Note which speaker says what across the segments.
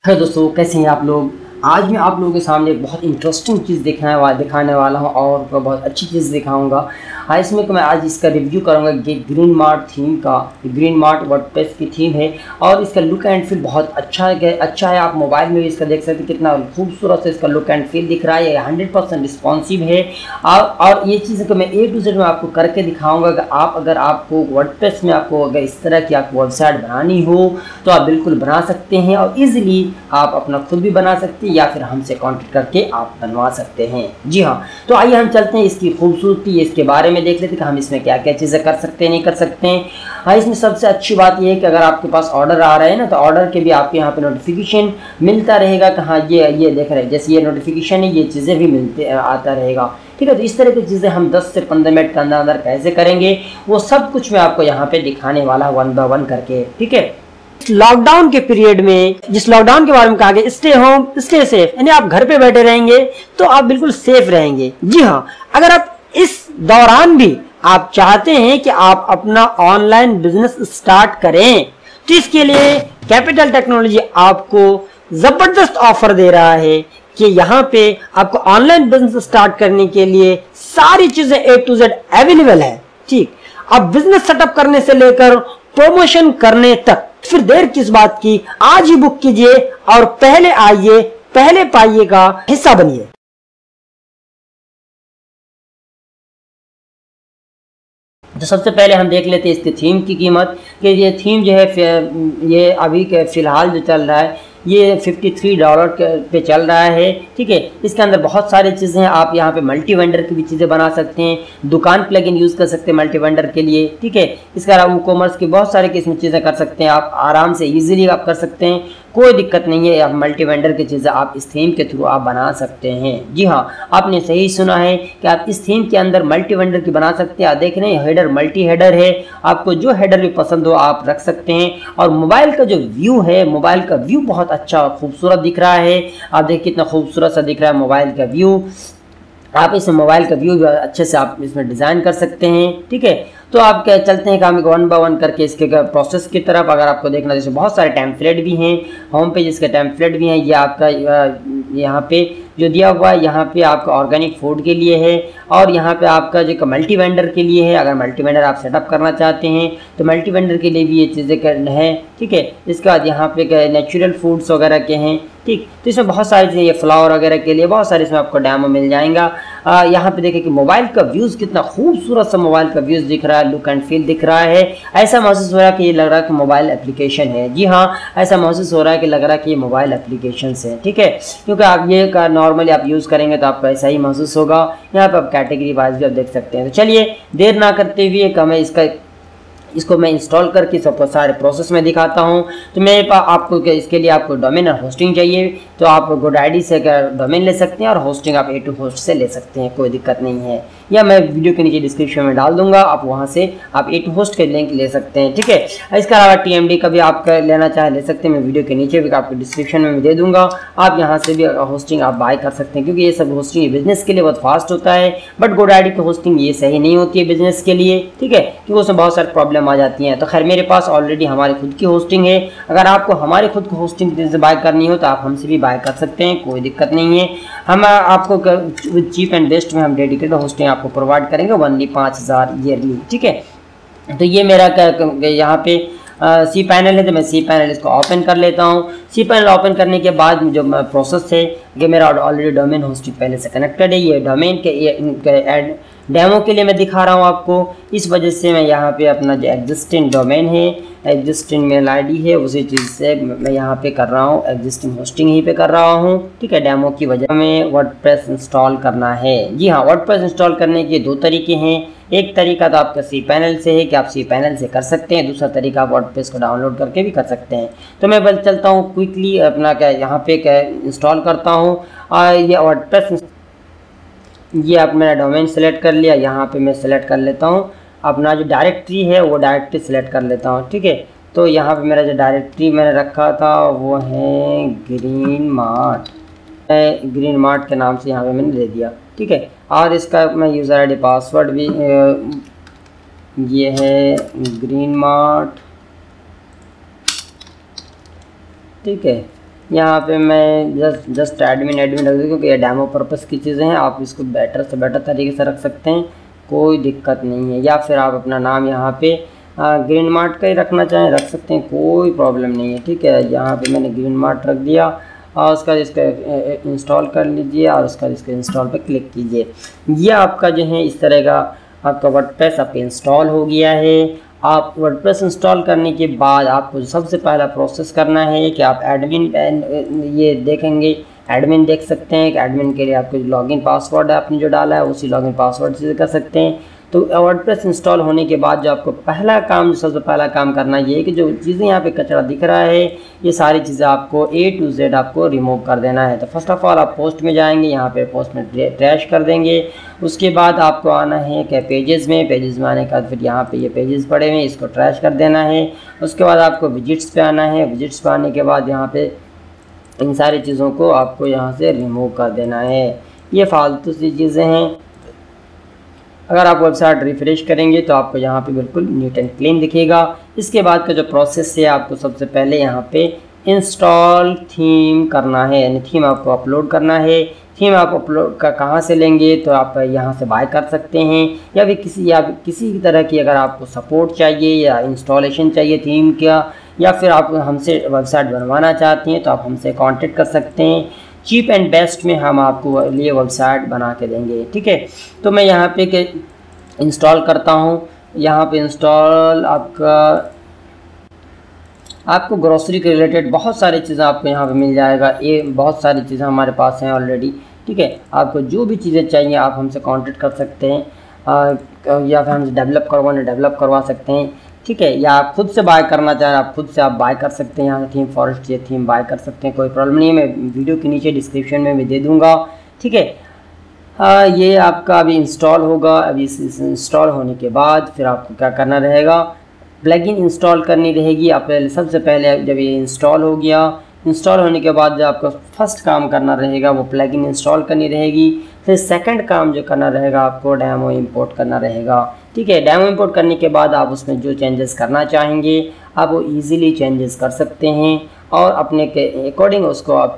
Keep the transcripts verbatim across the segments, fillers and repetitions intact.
Speaker 1: Hello दोस्तों, कैसे हैं आप लोग। आज मैं आप लोगों के सामने एक बहुत इंटरेस्टिंग चीज़ दिखाने वाला दिखाने वाला हूं और बहुत अच्छी चीज़ दिखाऊंगा। हाँ, इसमें मैं आज इसका रिव्यू करूंगा कि ग्रीन मार्ट थीम का। ग्रीन मार्ट वर्डप्रेस की थीम है और इसका लुक एंड फील बहुत अच्छा है अच्छा है आप मोबाइल में भी इसका देख सकते हैं, कितना खूबसूरत से इसका लुक एंड फील दिख रहा है। ये हंड्रेड परसेंट रिस्पॉन्सिव है और, और ये चीज़ें को मैं ए टू जेड में आपको करके दिखाऊंगा कि आप अगर आपको वर्डप्रेस में आपको अगर इस तरह की आपको वेबसाइट बनानी हो तो आप बिल्कुल बना सकते हैं और ईजिली आप अपना खुद भी बना सकते हैं या फिर हमसे कांटेक्ट करके आप बनवा सकते हैं। जी हाँ, तो आइए हम चलते हैं इसकी खूबसूरती इसके बारे में देख लेते हैं कि हम इसमें क्या क्या चीज़ें कर सकते हैं नहीं कर सकते हैं। हाँ, इसमें सबसे अच्छी बात यह है कि अगर आपके पास ऑर्डर आ रहा है ना तो ऑर्डर के भी आपके यहाँ पे नोटिफिकेशन मिलता रहेगा कि हाँ ये ये देख रहे हैं, जैसे ये नोटिफिकेशन है ये चीज़ें भी मिलते आता रहेगा। ठीक है, तो इस तरह की चीज़ें हम दस से पंद्रह मिनट के अंदर अंदर कैसे करेंगे वो सब कुछ मैं आपको यहाँ पे दिखाने वाला वन बाय वन करके। ठीक है, लॉकडाउन के पीरियड में जिस लॉकडाउन के बारे में कहा गया स्टे होम स्टे सेफ, यानी आप घर पे बैठे रहेंगे तो आप बिल्कुल सेफ रहेंगे। जी हाँ, अगर आप इस दौरान भी आप चाहते हैं कि आप अपना ऑनलाइन बिजनेस स्टार्ट करें तो इसके लिए कैपिटल टेक्नोलॉजी आपको जबरदस्त ऑफर दे रहा है कि यहाँ पे आपको ऑनलाइन बिजनेस स्टार्ट करने के लिए सारी चीजें ए टू जेड अवेलेबल है। ठीक, अब बिजनेस सेटअप करने से लेकर प्रमोशन करने तक फिर देर किस बात की, आज ही बुक कीजिए और पहले आइए पहले पाइएगा, हिस्सा बनिए। तो सबसे पहले हम देख लेते हैं इसके थीम की कीमत कि ये थीम जो है ये अभी के फिलहाल जो चल रहा है ये तिरेपन डॉलर पे चल रहा है। ठीक है, इसके अंदर बहुत सारी चीज़ें हैं। आप यहाँ पे मल्टी वेंडर की भी चीज़ें बना सकते हैं, दुकान प्लगइन यूज़ कर सकते हैं मल्टी वेंडर के लिए। ठीक है, इसके अलावा ई कॉमर्स की बहुत सारे किस्म चीज़ें कर सकते हैं, आप आराम से इजीली आप कर सकते हैं, कोई दिक्कत नहीं है। आप मल्टी वेंडर की चीज़ें आप इस थीम के थ्रू आप बना सकते हैं। जी हाँ, आपने सही सुना है कि आप इस थीम के अंदर मल्टी वेंडर की बना सकते हैं। आप देख रहे हैं हेडर मल्टी हेडर है, आपको जो हेडर भी पसंद हो आप रख सकते हैं। और मोबाइल का जो व्यू है, मोबाइल का व्यू बहुत अच्छा खूबसूरत दिख रहा है। आप देखिए कितना खूबसूरत सा दिख रहा है मोबाइल का व्यू। आप इस मोबाइल का व्यू अच्छे से आप इसमें डिज़ाइन कर सकते हैं। ठीक है, तो आप क्या चलते हैं काम वन बाय वन करके इसके प्रोसेस की तरफ। अगर आपको देखना, जैसे बहुत सारे टेम्पलेट भी हैं, होम पेज इसके टेम्पलेट भी हैं। ये आपका यहाँ पे जो दिया हुआ है यहाँ पे आपका ऑर्गेनिक फूड के लिए है और यहाँ पे आपका जो मल्टी वेंडर के लिए है। अगर मल्टी वेंडर आप सेटअप करना चाहते हैं तो मल्टी वेंडर के लिए भी ये चीज़ें करना है। ठीक है, इसके बाद यहाँ पे नेचुरल फूड्स वगैरह के हैं। ठीक, तो इसमें बहुत सारी चीज़ें, ये फ्लावर वगैरह के लिए बहुत सारे इसमें आपको डैमो मिल जाएगा। आ, यहाँ पे देखिए कि मोबाइल का व्यूज़ कितना खूबसूरत सा मोबाइल का व्यूज़ दिख रहा है, लुक एंड फील दिख रहा है। ऐसा महसूस हो रहा है कि ये लग रहा है कि मोबाइल एप्लीकेशन है। जी हाँ, ऐसा महसूस हो रहा है कि लग रहा है कि ये मोबाइल एप्लीकेशन है। ठीक है, क्योंकि आप ये का नॉर्मली आप यूज़ करेंगे तो आपको ऐसा ही महसूस होगा। यहाँ पर आप कैटेगरी वाइज भी आप देख सकते हैं। तो चलिए देर ना करते हुए हमें इसका इसको मैं इंस्टॉल करके सबको सारे प्रोसेस में दिखाता हूँ। तो मेरे पास आपको इसके लिए आपको डोमेन और होस्टिंग चाहिए तो आप गोडैडी से डोमेन ले सकते हैं और होस्टिंग आप ए टू होस्ट से ले सकते हैं, कोई दिक्कत नहीं है। या मैं वीडियो के नीचे डिस्क्रिप्शन में डाल दूंगा, आप वहाँ से आप ए टू होस्ट के लिंक ले सकते हैं। ठीक है, इसके अलावा टी एम डी का भी आप लेना चाहे ले सकते हैं, मैं वीडियो के नीचे भी आपको डिस्क्रिप्शन में दे दूंगा। आप यहाँ से भी होस्टिंग आप बाय कर सकते हैं, क्योंकि ये सब होस्टिंग बिजनेस के लिए बहुत फास्ट होता है, बट गोडैडी की होस्टिंग ये सही नहीं होती है बिजनेस के लिए। ठीक है, क्योंकि उसमें बहुत सारे प्रॉब्लम आ जाती हैं। तो खैर मेरे पास ऑलरेडी हमारी खुद की होस्टिंग है। अगर आपको हमारी खुद की होस्टिंग से बाय करनी हो तो आप हमसे भी बाय कर सकते हैं, कोई दिक्कत नहीं है। हम आपको चीप एंड बेस्ट में हम डेडिकेटेड होस्टिंग आपको प्रोवाइड करेंगे, ओनली पाँच हज़ार ईयरली। ठीक है, तो ये मेरा यहाँ पे सी पैनल है तो मैं सी पैनल इसको ओपन कर लेता हूँ। सी पैनल ओपन करने के बाद जो प्रोसेस है कि मेरा ऑलरेडी डोमेन होस्टिंग पहले से कनेक्टेड है। ये डोमेन के ऐड डेमो के लिए मैं दिखा रहा हूँ आपको, इस वजह से मैं यहाँ पे अपना जो एग्जिस्टिंग डोमेन है, एग्जिस्टिंग मेल आईडी है, उसी चीज़ से मैं यहाँ पे कर रहा हूँ, एग्जिस्टिंग होस्टिंग यहीं पे कर रहा हूँ। ठीक है, डेमो की वजह हमें वर्डप्रेस इंस्टॉल करना है। जी हाँ, वर्डप्रेस इंस्टॉल करने के दो तरीके हैं। एक तरीका तो आपका सी पैनल से है कि आप सी पैनल से कर सकते हैं, दूसरा तरीका आप वर्डप्रेस को डाउनलोड करके भी कर सकते हैं। तो मैं बस चलता हूँ क्विकली अपना क्या यहाँ पे क्या इंस्टॉल करता हूँ। और ये वर्डप्रेस, ये आप मेरा डोमेन सेलेक्ट कर लिया, यहाँ पे मैं सेलेक्ट कर लेता हूँ अपना जो डायरेक्टरी है वो डायरेक्टरी सेलेक्ट कर लेता हूँ। ठीक है, तो यहाँ पे मेरा जो डायरेक्टरी मैंने रखा था वो है ग्रीन मार्ट, ग्रीन मार्ट के नाम से यहाँ पे मैंने दे दिया। ठीक है, और इसका मैं यूज़र आई डी पासवर्ड भी ये है ग्रीन मार्ट। ठीक है, यहाँ पे मैं जस्ट जस्ट एडमिन एडमिन रख दूँ क्योंकि ये डेमो पर्पस की चीज़ें हैं। आप इसको बेटर से बेटर तरीके से रख सकते हैं, कोई दिक्कत नहीं है। या फिर आप अपना नाम यहाँ पे ग्रीन मार्ट का ही रखना चाहें रख सकते हैं, कोई प्रॉब्लम नहीं है, ठीक है। यहाँ पे मैंने ग्रीन मार्ट रख दिया और उसका इसका इंस्टॉल कर लीजिए और उसका इसके इंस्टॉल पे क्लिक कीजिए। ये आपका जो है इस तरह का आपका वर्डप्रेस आपका इंस्टॉल हो गया है। आप वर्डप्रेस इंस्टॉल करने के बाद आपको सबसे पहला प्रोसेस करना है कि आप एडमिन ये देखेंगे, एडमिन देख सकते हैं कि एडमिन के लिए आपको लॉगिन पासवर्ड है आपने जो डाला है उसी लॉगिन पासवर्ड से कर सकते हैं। तो वर्डप्रेस इंस्टॉल होने के बाद जो आपको पहला काम जो सबसे पहला काम करना ये है कि जो चीज़ें यहाँ पे कचरा दिख रहा है ये सारी चीज़ें आपको ए टू जेड आपको रिमूव कर देना है। तो फर्स्ट ऑफ ऑल आप पोस्ट में जाएंगे, यहाँ पे पोस्ट में ट्रैश कर देंगे। उसके बाद आपको आना है क्या पेजेस में, पेजेस में आने के बाद फिर यहाँ पे ये पेजेस पड़े हुए हैं इसको ट्रैश कर देना है। उसके बाद आपको विजिट्स पे आना है, विजिट्स पे आने के बाद यहाँ पे इन सारी चीज़ों को आपको यहाँ से रिमूव कर देना है। ये फालतू सी चीज़ें हैं। अगर आप वेबसाइट रिफ्रेश करेंगे तो आपको यहाँ पे बिल्कुल नीट एंड क्लीन दिखेगा। इसके बाद का जो प्रोसेस है आपको सबसे पहले यहाँ पे इंस्टॉल थीम करना है, यानी थीम आपको अपलोड करना है। थीम आप अपलोड का कहाँ से लेंगे तो आप यहाँ से बाय कर सकते हैं, या भी किसी या किसी भी तरह की अगर आपको सपोर्ट चाहिए या इंस्टॉलेशन चाहिए थीम का, या फिर आप हमसे वेबसाइट बनवाना चाहते हैं तो आप हमसे कांटेक्ट कर सकते हैं। चीप एंड बेस्ट में हम आपको लिए वेबसाइट बना के देंगे, ठीक है। तो मैं यहाँ पे के इंस्टॉल करता हूँ। यहाँ पे इंस्टॉल आपका आपको ग्रोसरी के रिलेटेड बहुत सारी चीज़ें आपको यहाँ पे मिल जाएगा। ये बहुत सारी चीज़ें हमारे पास हैं ऑलरेडी, ठीक है। आपको जो भी चीज़ें चाहिए आप हमसे कांटेक्ट कर सकते हैं, आ, या फिर हमसे डेवलप करवाने डेवलप करवा सकते हैं, ठीक है। या आप खुद से बाय करना चाहें आप खुद से आप बाय कर सकते हैं। यहाँ थीम फॉरेस्ट ये थीम बाय कर सकते हैं, कोई प्रॉब्लम नहीं है। मैं वीडियो के नीचे डिस्क्रिप्शन में भी दे दूँगा, ठीक है। हाँ, ये आपका अभी इंस्टॉल होगा। अभी इस इंस्टॉल होने के बाद फिर आपको क्या करना रहेगा, प्लगइन इंस्टॉल करनी रहेगी। आप पहले सबसे पहले जब ये इंस्टॉल हो गया, इंस्टॉल होने के बाद जो आपको फर्स्ट काम करना रहेगा वो प्लगइन इंस्टॉल करनी रहेगी। फिर सेकंड काम जो करना रहेगा आपको डेमो इंपोर्ट करना रहेगा, ठीक है। डेमो इंपोर्ट करने के बाद आप उसमें जो चेंजेस करना चाहेंगे आप वो इजीली चेंजेस कर सकते हैं और अपने के अकॉर्डिंग उसको आप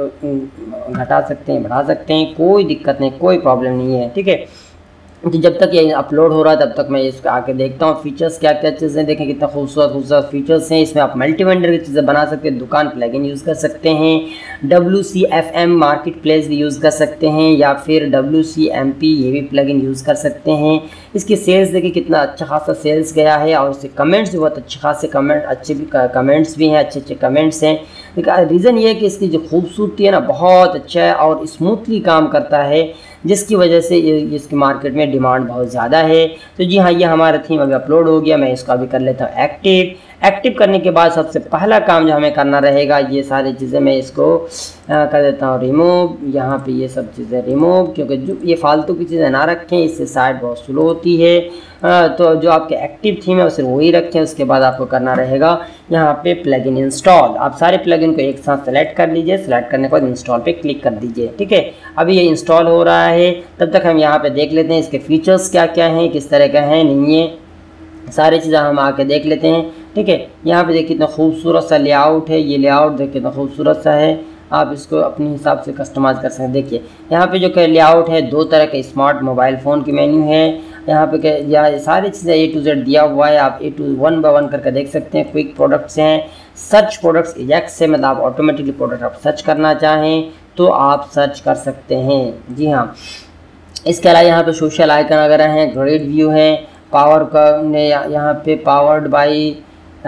Speaker 1: घटा सकते हैं बढ़ा सकते हैं, कोई दिक्कत नहीं, कोई प्रॉब्लम नहीं है, ठीक है। तो जब तक ये अपलोड हो रहा है तब तक मैं इसको आके देखता हूँ फीचर्स क्या क्या चीज़ें। देखें कितना खूबसूरत खूबसूरत फीचर्स हैं इसमें। आप मल्टी वेंडर की चीज़ें बना सकते हैं, दुकान प्लगइन यूज़ कर सकते हैं, W C F M market place भी यूज़ कर सकते हैं, या फिर डब्ल्यू सी एम पी ये भी प्लगइन यूज़ कर सकते हैं। इसकी सेल्स देखिए कितना अच्छा खासा सेल्स गया है और इसके कमेंट्स भी बहुत अच्छे खासे कमेंट अच्छे भी कमेंट्स भी हैं, अच्छे अच्छे कमेंट्स हैं। रीज़न ये है कि इसकी जो खूबसूरती है ना बहुत अच्छा है और स्मूथली काम करता है, जिसकी वजह से ये इसकी मार्केट में डिमांड बहुत ज़्यादा है। तो जी हाँ, ये हमारा थीम अभी अपलोड हो गया। मैं इसको अभी कर लेता हूँ एक्टिव। एक्टिव करने के बाद सबसे पहला काम जो हमें करना रहेगा, ये सारी चीज़ें मैं इसको आ, कर देता हूँ रिमूव। यहाँ पे ये सब चीज़ें रिमूव, क्योंकि जो ये फालतू की चीज़ें ना रखें, इससे साइट बहुत स्लो होती है। आ, तो जो आपके एक्टिव थीम है उसे वही रखें। उसके बाद आपको करना रहेगा यहाँ पे प्लगइन इंस्टॉल। आप सारे प्लगइन को एक साथ सेलेक्ट कर लीजिए। सेलेक्ट करने के बाद इंस्टॉल पे क्लिक कर दीजिए, ठीक है। अभी ये इंस्टॉल हो रहा है, तब तक हम यहाँ पे देख लेते हैं इसके फीचर्स क्या क्या हैं, किस तरह का है नहीं है, सारी चीज़ें हम आके देख लेते हैं, ठीक है। यहाँ पे देखिए कितना खूबसूरत सा लेआउट है। ये लेआउट देखिए कितना खूबसूरत सा है, आप इसको अपने हिसाब से कस्टमाइज़ कर सकते हैं। देखिए यहाँ पे जो कि लेआउट है, दो तरह के स्मार्ट मोबाइल फ़ोन की मेन्यू है। यहाँ पे या सारी चीज़ें ए टू जेड दिया हुआ है, आप A to one by one करके देख सकते हैं। क्विक प्रोडक्ट्स हैं, सर्च प्रोडक्ट्स एजेक्स से, मतलब आप ऑटोमेटिकली प्रोडक्ट आप सर्च करना चाहें तो आप सर्च कर सकते हैं, जी हाँ। इसके अलावा यहाँ पे सोशल आइकन वगैरह हैं, ग्रेड व्यू है, पावर का ने यहाँ पे powered by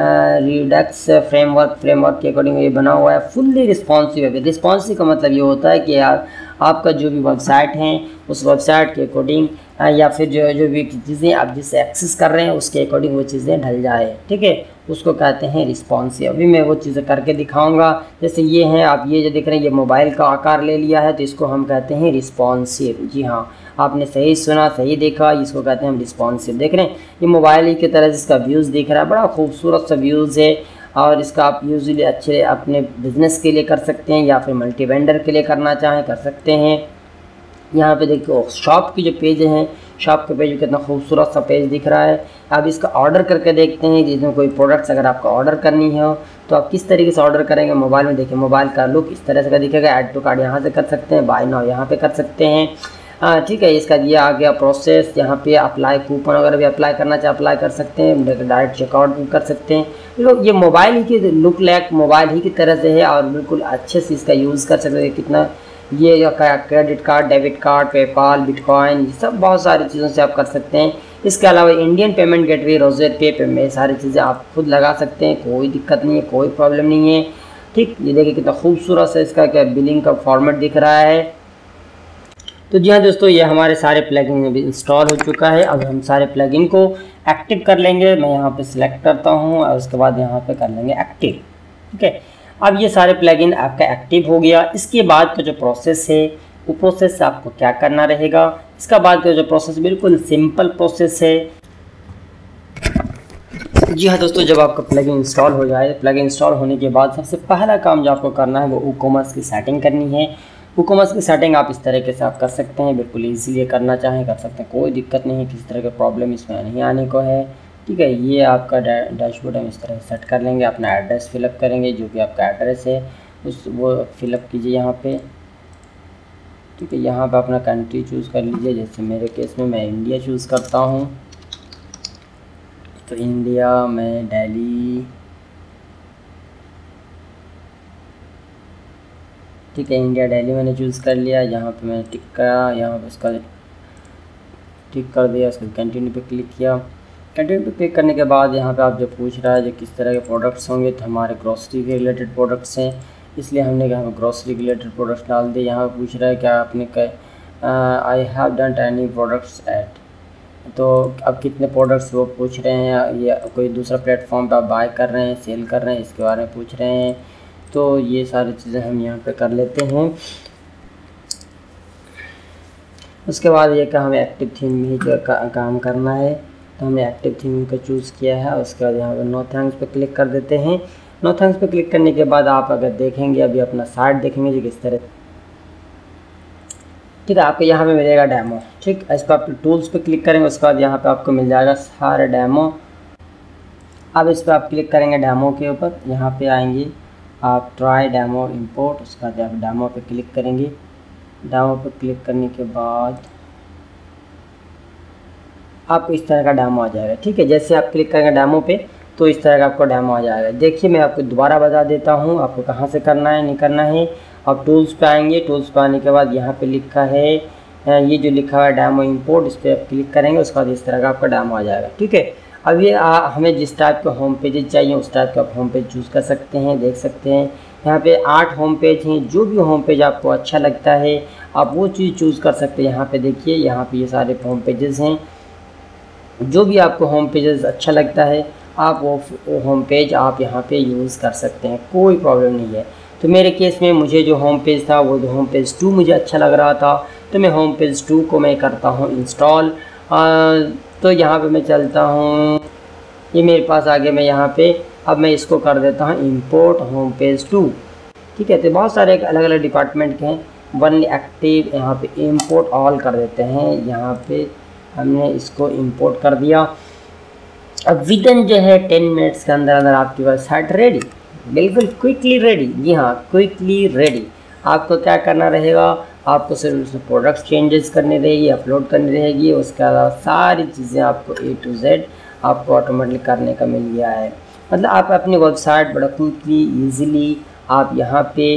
Speaker 1: Redux framework framework के अकॉर्डिंग ये बना हुआ है। फुल्ली रिस्पॉन्सिव है। रिस्पॉन्सिव का मतलब ये होता है कि यार आपका जो भी वेबसाइट है उस वेबसाइट के अकॉर्डिंग या फिर जो जो भी चीज़ें आप जिससे एक्सेस कर रहे हैं उसके अकॉर्डिंग वो चीज़ें ढल जाए, ठीक है, उसको कहते हैं रिस्पॉन्सिव। अभी मैं वो चीज़ें करके दिखाऊंगा। जैसे ये हैं, आप ये जो देख रहे हैं ये मोबाइल का आकार ले लिया है तो इसको हम कहते हैं रिस्पॉन्सिव। जी हाँ, आपने सही सुना, सही देखा, इसको कहते हैं हम रिस्पॉन्सिव। देख रहे हैं ये मोबाइल ही की तरह इसका व्यूज़ दिख रहा है, बड़ा खूबसूरत सा व्यूज़ है और इसका आप यूजुअली अच्छे अपने बिज़नेस के लिए कर सकते हैं या फिर मल्टी वेंडर के लिए करना चाहें कर सकते हैं। यहाँ पे देखो शॉप की जो पेज हैं शॉप के पेज कितना खूबसूरत सा पेज दिख रहा है। अब इसका ऑर्डर करके देखते हैं, जिसमें कोई प्रोडक्ट्स अगर आपको ऑर्डर करनी हो तो आप किस तरीके से ऑर्डर करेंगे। मोबाइल में देखिए, मोबाइल का लुक इस तरह से का दिखेगा। ऐड टू कार्ट यहाँ से कर सकते हैं, बाय नाउ यहाँ पे कर सकते हैं। हाँ ठीक है, इसका ये आ गया प्रोसेस। यहाँ पे अप्लाई कूपन वगैरह भी अप्लाई करना चाहे अप्लाई कर सकते हैं, डायरेक्ट चेकआउट भी कर सकते हैं। लोग ये मोबाइल ही की लुक लाइक मोबाइल ही की तरह से है और बिल्कुल अच्छे से इसका यूज़ कर सकते हैं। कितना ये credit card, debit card, PayPal, bitcoin, ये सब बहुत सारी चीज़ों से आप कर सकते हैं। इसके अलावा इंडियन पेमेंट गेटवे, रोज़र पे पे में सारी चीज़ें आप खुद लगा सकते हैं, कोई दिक्कत नहीं है, कोई प्रॉब्लम नहीं है। ठीक, ये देखिए कितना खूबसूरत से इसका क्या बिलिंग का फॉर्मेट दिख रहा है। तो जी हाँ दोस्तों, ये हमारे सारे प्लगइन अभी इंस्टॉल हो चुका है। अब हम सारे प्लगइन को एक्टिव कर लेंगे। मैं यहाँ पे सिलेक्ट करता हूँ और उसके बाद यहाँ पे कर लेंगे एक्टिव। ठीक है, अब ये सारे प्लगइन आपका एक्टिव हो गया। इसके बाद का जो प्रोसेस है वो प्रोसेस आपको क्या करना रहेगा। इसका बाद का जो प्रोसेस बिल्कुल सिंपल प्रोसेस है। जी हाँ दोस्तों, जब आपका प्लगइन इंस्टॉल हो जाए, प्लगइन इंस्टॉल होने के बाद सबसे पहला काम जो आपको करना है वो ई कॉमर्स की सेटिंग करनी है। ई कॉमर्स की सेटिंग आप इस तरीके से आप कर सकते हैं, बिल्कुल ईजीली करना चाहें कर सकते हैं, कोई दिक्कत नहीं है, किसी तरह का प्रॉब्लम इसमें नहीं आने को है। ठीक है, ये आपका डैशबोर्ड हम इस तरह सेट कर लेंगे। अपना एड्रेस फिलअप करेंगे, जो कि आपका एड्रेस है उस वो फिलअप कीजिए यहाँ पे। ठीक है, यहाँ पे अपना कंट्री चूज़ कर लीजिए। जैसे मेरे केस में मैं इंडिया चूज़ करता हूँ, तो इंडिया में दिल्ली। ठीक है, इंडिया दिल्ली मैंने चूज़ कर लिया। यहाँ पे मैंने टिक करा, यहाँ पे उसका टिक कर दिया, उसका कंटिन्यू पे क्लिक किया। कंटिन्यू पे क्लिक करने के बाद यहाँ पे आप जो पूछ रहा है जो किस तरह के प्रोडक्ट्स होंगे, तो हमारे ग्रॉसरी के रिलेटेड प्रोडक्ट्स हैं, इसलिए हमने यहाँ पे ग्रॉसरी रिलेटेड प्रोडक्ट्स डाल दिए। यहाँ पे पूछ रहा है क्या आपने I have done any products at, तो अब कितने प्रोडक्ट्स वो पूछ रहे हैं, या कोई दूसरा प्लेटफॉर्म पे आप बाय कर रहे हैं, सेल कर रहे हैं, इसके बारे में पूछ रहे हैं। तो ये सारी चीज़ें हम यहाँ पे कर लेते हैं। उसके बाद ये कि हमें एक्टिव थीम में ही का, काम करना है, तो हमने एक्टिव थीम को चूज़ किया है। उसके बाद यहाँ पे नो थैंक्स पे क्लिक कर देते हैं। नो थैंक्स पे क्लिक करने के बाद आप अगर देखेंगे, अभी अपना साइट देखेंगे जो किस तरह, ठीक है, आपको यहाँ पे मिलेगा डेमो। ठीक, इस पर आप टूल्स पे क्लिक करेंगे, उसके बाद यहाँ पे आपको मिल जाएगा सारे डेमो। अब इस पर आप क्लिक करेंगे डेमो के ऊपर, यहाँ पे आएंगे आप ट्राई डेमो इंपोर्ट, उसके बाद आप डेमो पे क्लिक करेंगे। डेमो पे क्लिक करने के बाद आपको इस तरह का डेमो आ जाएगा। ठीक है, जैसे आप क्लिक करेंगे डेमो पे तो इस तरह का आपको डेमो आ जाएगा। देखिए, मैं आपको दोबारा बता देता हूँ आपको कहाँ से करना है, नहीं करना है। आप टूल्स पे आएंगे, टूल्स पे आने के बाद यहाँ पे लिखा है, ये जो लिखा हुआ है डेमो इंपोर्ट, इस पर आप क्लिक करेंगे, उसके बाद इस तरह का आपका डेमो आ जाएगा। ठीक है, अब ये आ, हमें जिस टाइप के होम पेजेस चाहिए उस टाइप का आप होम पेज चूज़ कर सकते हैं। देख सकते हैं यहाँ पे आठ होम पेज हैं, जो भी होम पेज आपको अच्छा लगता है आप वो चीज़ चूज़ कर सकते हैं। यहाँ पे देखिए, यहाँ पे ये सारे होम पेजेस हैं, जो भी आपको होम पेजेस अच्छा लगता है आप वो होम पेज आप यहाँ पे यूज़ कर सकते हैं, कोई प्रॉब्लम नहीं है। तो मेरे केस में मुझे जो होम पेज था वो होम पेज टू मुझे अच्छा लग रहा था, तो मैं होम पेज टू को मैं करता हूँ इंस्टॉल। तो यहाँ पे मैं चलता हूँ, ये मेरे पास आगे, मैं यहाँ पे अब मैं इसको कर देता हूँ इंपोर्ट होम पेज टू। ठीक है, तो बहुत सारे अलग अलग डिपार्टमेंट के हैं, वन एक्टिव, यहाँ पे इंपोर्ट ऑल कर देते हैं। यहाँ पे हमने इसको इंपोर्ट कर दिया। अब विदिन जो है टेन मिनट्स के अंदर अंदर आपकी वेबसाइट रेडी, बिल्कुल क्विकली रेडी। जी हाँ, क्विकली रेडी। आपको क्या करना रहेगा, आपको सिर्फ उसमें प्रोडक्ट्स चेंजेस करनी रहेगी, अपलोड करनी रहेगी, उसके अलावा सारी चीज़ें आपको ए टू जेड आपको ऑटोमेटिक करने का मिल गया है। मतलब आप अपनी वेबसाइट बड़ा क्विकली ईजिली आप यहाँ पे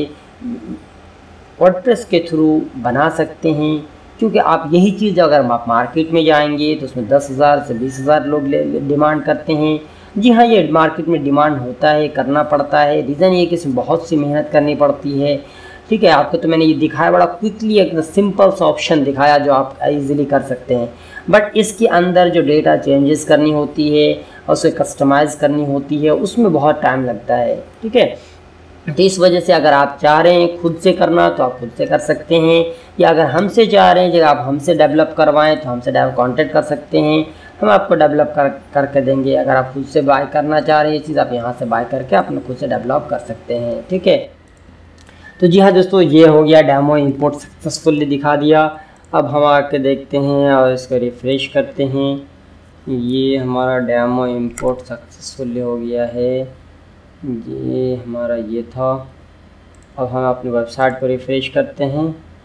Speaker 1: वर्डप्रेस के थ्रू बना सकते हैं, क्योंकि आप यही चीज़ अगर आप मार्केट में जाएंगे तो उसमें दस हज़ार से बीस हज़ार लोग डिमांड करते हैं। जी हाँ, ये मार्केट में डिमांड होता है, करना पड़ता है। रीज़न ये कि इसमें बहुत सी मेहनत करनी पड़ती है। ठीक है, आपको तो मैंने ये दिखाया, बड़ा क्विकली एक सिंपल सा ऑप्शन दिखाया जो आप इजीली कर सकते हैं, बट इसके अंदर जो डेटा चेंजेस करनी होती है और उसे कस्टमाइज़ करनी होती है उसमें बहुत टाइम लगता है। ठीक है, तो इस वजह से अगर आप चाह रहे हैं खुद से करना तो आप खुद से कर सकते हैं, या अगर हमसे चाह रहे हैं जब आप हमसे डेवलप करवाएं तो हमसे कांटेक्ट कर सकते हैं, हम आपको डेवलप कर करके देंगे। अगर आप खुद से बाय करना चाह रहे हैं ये चीज़, आप यहाँ से बाय करके अपने खुद से डेवलप कर सकते हैं। ठीक है, तो जी हाँ दोस्तों, ये हो गया डेमो इंपोर्ट सक्सेसफुली दिखा दिया। अब हम आके देखते हैं और इसको रिफ़्रेश करते हैं। ये हमारा डेमो इंपोर्ट सक्सेसफुली हो गया है। ये हमारा ये था। अब हम अपनी वेबसाइट को रिफ़्रेश करते हैं।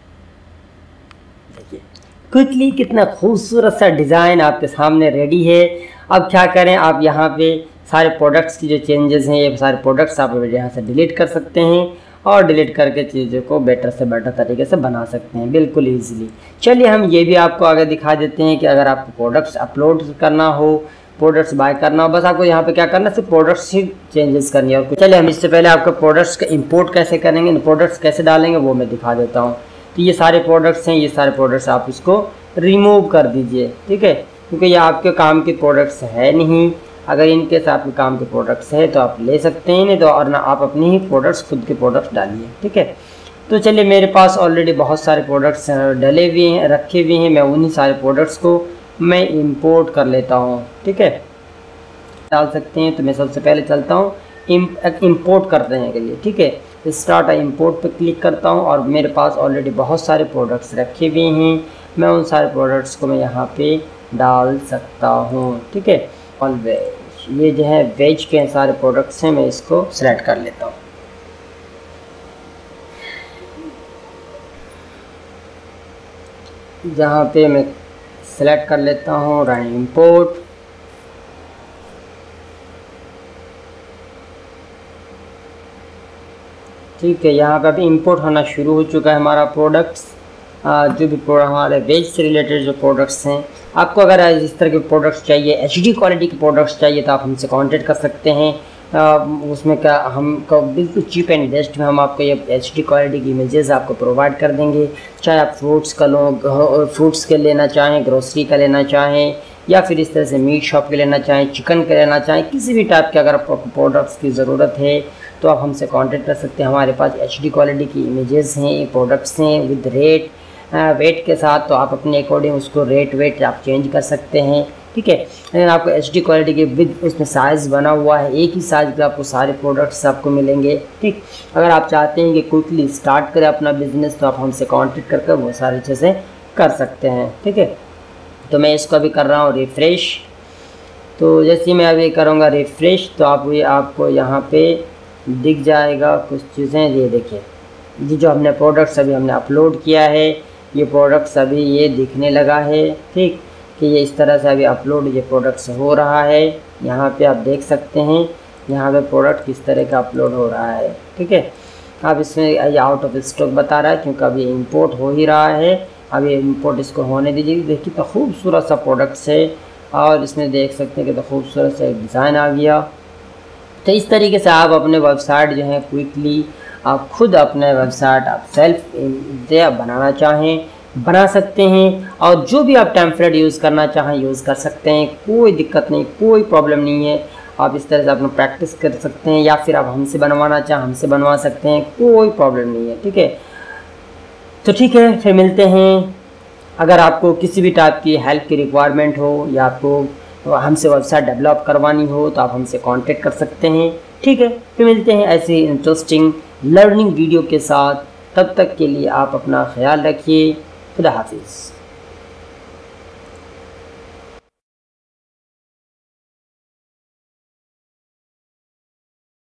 Speaker 1: देखिए क्विकली कितना खूबसूरत सा डिज़ाइन आपके सामने रेडी है। अब क्या करें, आप यहाँ पे सारे प्रोडक्ट्स की जो चेंजेस हैं ये सारे प्रोडक्ट्स आप यहाँ से डिलीट कर सकते हैं और डिलीट करके चीज़ों को बेटर से बेटर तरीके से बना सकते हैं बिल्कुल ईजिली। चलिए हम ये भी आपको आगे दिखा देते हैं कि अगर आपको प्रोडक्ट्स अपलोड करना हो, प्रोडक्ट्स बाय करना हो, बस आपको यहाँ पे क्या करना है, सिर्फ प्रोडक्ट्स ही चेंजेस करनी है और कुछ। चलिए हम इससे पहले आपको प्रोडक्ट्स का इंपोर्ट कैसे करेंगे, प्रोडक्ट्स कैसे डालेंगे वो मैं दिखा देता हूँ। तो ये सारे प्रोडक्ट्स हैं, ये सारे प्रोडक्ट्स आप इसको रिमूव कर दीजिए, ठीक है, क्योंकि ये आपके काम के प्रोडक्ट्स है नहीं। अगर इनके साथ आपके काम के प्रोडक्ट्स है तो आप ले सकते हैं, नहीं तो और ना आप अपने ही प्रोडक्ट्स खुद के प्रोडक्ट्स डालिए, ठीक है। तो चलिए मेरे पास ऑलरेडी बहुत सारे प्रोडक्ट्स डले हुए हैं, रखे हुए हैं। मैं उन्हीं सारे प्रोडक्ट्स को मैं इंपोर्ट कर लेता हूँ, ठीक है, डाल सकते हैं। तो मैं सबसे पहले चलता हूँ इंपोर्ट करने के लिए, ठीक है। स्टार्ट इंपोर्ट पे क्लिक करता हूँ और मेरे पास ऑलरेडी बहुत सारे प्रोडक्ट्स रखे हुए हैं। मैं उन सारे प्रोडक्ट्स को मैं यहाँ पे डाल सकता हूँ, ठीक है। ऑल वेज, ये जो है वेज के सारे प्रोडक्ट्स हैं, मैं इसको सेलेक्ट कर लेता हूँ। जहाँ पे मैं सेलेक्ट कर लेता हूँ रन इंपोर्ट। ठीक है, यहाँ पे अभी इंपोर्ट होना शुरू हो चुका है हमारा प्रोडक्ट्स। जो भी प्रोडक्ट हमारे वेज से रिलेटेड जो प्रोडक्ट्स हैं, आपको अगर इस तरह के प्रोडक्ट्स चाहिए, एचडी क्वालिटी के प्रोडक्ट्स चाहिए तो आप हमसे कांटेक्ट कर सकते हैं। आ, उसमें क्या हमको बिल्कुल चीप एंड बेस्ट में हम आपको ये एचडी क्वालिटी की इमेजेस आपको प्रोवाइड कर देंगे। चाहे आप फ्रूट्स का लो, फ्रूट्स के लेना चाहें, ग्रोसरी का लेना चाहें, या फिर इस तरह से मीट शॉप के लेना चाहें, चिकन के लेना चाहें, किसी भी टाइप के अगर आपको प्रोडक्ट्स की ज़रूरत है तो आप हमसे कांटेक्ट कर सकते हैं। हमारे पास एचडी क्वालिटी की इमेजेस हैं, प्रोडक्ट्स हैं विद रेट वेट के साथ, तो आप अपने अकॉर्डिंग उसको रेट वेट आप चेंज कर सकते हैं, ठीक है। लेकिन आपको एचडी क्वालिटी के विद उसमें साइज़ बना हुआ है, एक ही साइज़ के आपको सारे प्रोडक्ट्स आपको मिलेंगे, ठीक। अगर आप चाहते हैं कि क्विकली स्टार्ट करें अपना बिजनेस तो आप हमसे कांटेक्ट करके वो सारी चीज़ें कर सकते हैं, ठीक है। तो मैं इसको अभी कर रहा हूँ रिफ़्रेश। तो जैसे मैं अभी करूँगा रिफ़्रेश तो आप ये आपको यहाँ पे दिख जाएगा कुछ चीज़ें। ये देखिए, ये जो हमने प्रोडक्ट्स अभी हमने अपलोड किया है, ये प्रोडक्ट्स अभी ये दिखने लगा है, ठीक, कि ये इस तरह से अभी अपलोड ये प्रोडक्ट्स हो रहा है। यहाँ पे आप देख सकते हैं यहाँ पे प्रोडक्ट किस तरह का अपलोड हो रहा है, ठीक है। अब इसमें ये आउट ऑफ स्टॉक बता रहा है क्योंकि अभी इंपोर्ट हो ही रहा है। अब ये इंपोर्ट इसको होने दीजिए। देखिए तो खूबसूरत सा प्रोडक्ट्स है और इसमें देख सकते हैं कि तो खूबसूरत सा एक डिज़ाइन आ गया। तो इस तरीके से आप अपने वेबसाइट जो है क्विकली आप खुद अपने वेबसाइट आप सेल्फ बनाना चाहें बना सकते हैं, और जो भी आप टेम्पलेट यूज़ करना चाहें यूज़ कर सकते हैं। कोई दिक्कत नहीं, कोई प्रॉब्लम नहीं है। आप इस तरह से अपना प्रैक्टिस कर सकते हैं, या फिर आप हमसे बनवाना चाहें हमसे बनवा सकते हैं, कोई प्रॉब्लम नहीं है, ठीक है। तो ठीक है, फिर मिलते हैं। अगर आपको किसी भी टाइप की हेल्प की रिक्वायरमेंट हो या आपको हमसे वेबसाइट डेवलप करवानी हो तो आप हमसे कांटेक्ट कर सकते हैं, ठीक है। फिर मिलते हैं ऐसे इंटरेस्टिंग लर्निंग वीडियो के साथ। तब तक के लिए आप अपना ख्याल रखिए। खुदा हाफिज़।